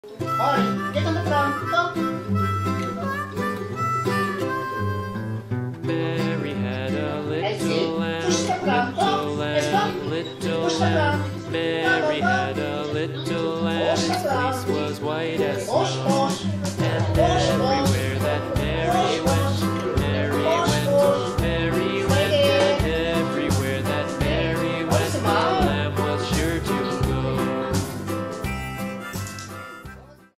Hoi, get on the pram. Go. Mary had a little lamb, little lamb. Mary had a little lamb. Its fleece was white as snow.